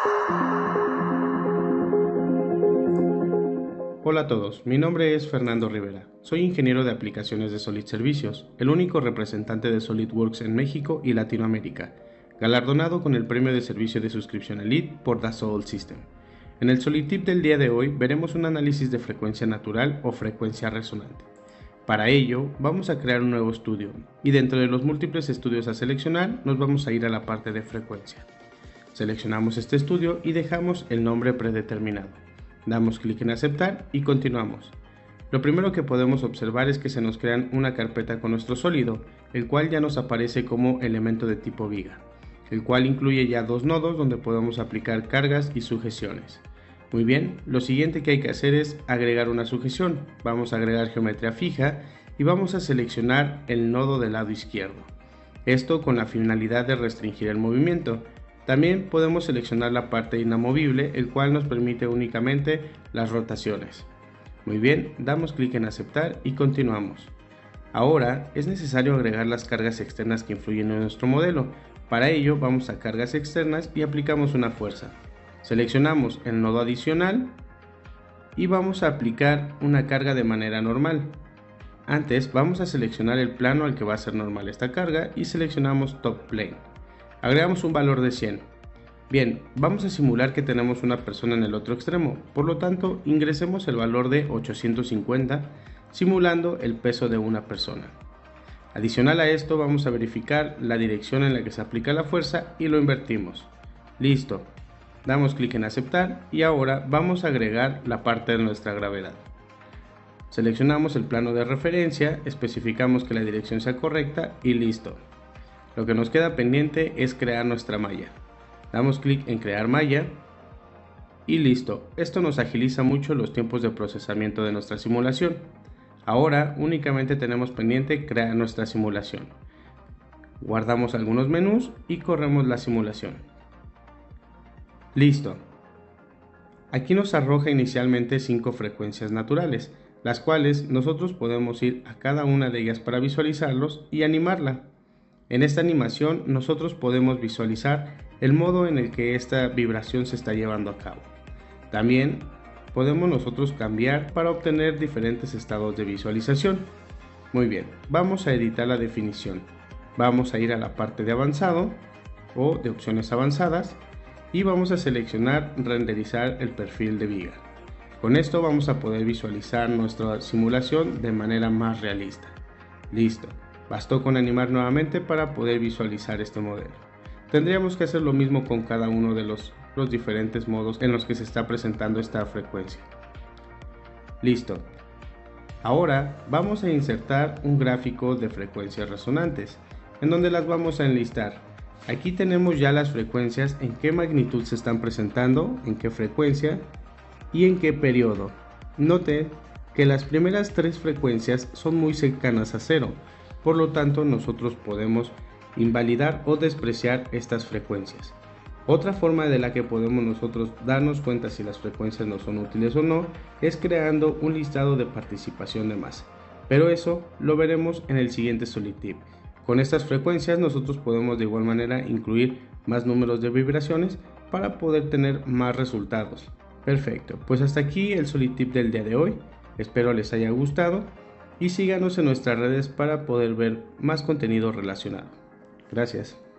Hola a todos, mi nombre es Fernando Rivera, soy ingeniero de aplicaciones de Solid Servicios, el único representante de SolidWorks en México y Latinoamérica, galardonado con el premio de servicio de suscripción Elite por Dassault System. En el Solid Tip del día de hoy veremos un análisis de frecuencia natural o frecuencia resonante. Para ello, vamos a crear un nuevo estudio, y dentro de los múltiples estudios a seleccionar, nos vamos a ir a la parte de frecuencia. Seleccionamos este estudio y dejamos el nombre predeterminado. Damos clic en aceptar y continuamos. Lo primero que podemos observar es que se nos crea una carpeta con nuestro sólido, el cual ya nos aparece como elemento de tipo viga, el cual incluye ya dos nodos donde podemos aplicar cargas y sujeciones. Muy bien, lo siguiente que hay que hacer es agregar una sujeción. Vamos a agregar geometría fija y vamos a seleccionar el nodo del lado izquierdo. Esto con la finalidad de restringir el movimiento. También podemos seleccionar la parte inamovible, el cual nos permite únicamente las rotaciones. Muy bien, damos clic en aceptar y continuamos. Ahora es necesario agregar las cargas externas que influyen en nuestro modelo. Para ello vamos a cargas externas y aplicamos una fuerza. Seleccionamos el nodo adicional y vamos a aplicar una carga de manera normal. Antes vamos a seleccionar el plano al que va a ser normal esta carga y seleccionamos Top Plane. Agregamos un valor de 100. Bien, vamos a simular que tenemos una persona en el otro extremo, por lo tanto ingresemos el valor de 850, simulando el peso de una persona. Adicional a esto vamos a verificar la dirección en la que se aplica la fuerza y lo invertimos. Listo, damos clic en aceptar y ahora vamos a agregar la parte de nuestra gravedad. Seleccionamos el plano de referencia, especificamos que la dirección sea correcta y listo. Lo que nos queda pendiente es crear nuestra malla. Damos clic en crear malla y listo. Esto nos agiliza mucho los tiempos de procesamiento de nuestra simulación. Ahora únicamente tenemos pendiente crear nuestra simulación. Guardamos algunos menús y corremos la simulación. Listo. Aquí nos arroja inicialmente 5 frecuencias naturales, las cuales nosotros podemos ir a cada una de ellas para visualizarlos y animarla. En esta animación nosotros podemos visualizar el modo en el que esta vibración se está llevando a cabo. También podemos nosotros cambiar para obtener diferentes estados de visualización. Muy bien, vamos a editar la definición. Vamos a ir a la parte de avanzado o de opciones avanzadas y vamos a seleccionar renderizar el perfil de viga. Con esto vamos a poder visualizar nuestra simulación de manera más realista. Listo. Bastó con animar nuevamente para poder visualizar este modelo. Tendríamos que hacer lo mismo con cada uno de los diferentes modos en los que se está presentando esta frecuencia. Listo. Ahora vamos a insertar un gráfico de frecuencias resonantes, en donde las vamos a enlistar. Aquí tenemos ya las frecuencias, en qué magnitud se están presentando, en qué frecuencia y en qué periodo. Note que las primeras 3 frecuencias son muy cercanas a cero. Por lo tanto, nosotros podemos invalidar o despreciar estas frecuencias. Otra forma de la que podemos nosotros darnos cuenta si las frecuencias nos son útiles o no es creando un listado de participación de masa. Pero eso lo veremos en el siguiente Solid Tip. Con estas frecuencias nosotros podemos de igual manera incluir más números de vibraciones para poder tener más resultados. Perfecto, pues hasta aquí el Solid Tip del día de hoy. Espero les haya gustado. Y síganos en nuestras redes para poder ver más contenido relacionado. Gracias.